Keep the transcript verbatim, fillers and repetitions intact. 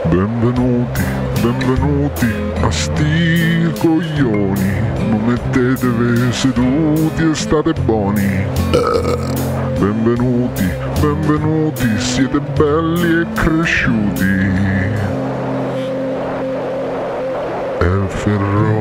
Benvenuti, benvenuti a sti coglioni. Non mettetevi seduti e state buoni. Benvenuti, benvenuti, siete belli e cresciuti. El Ferro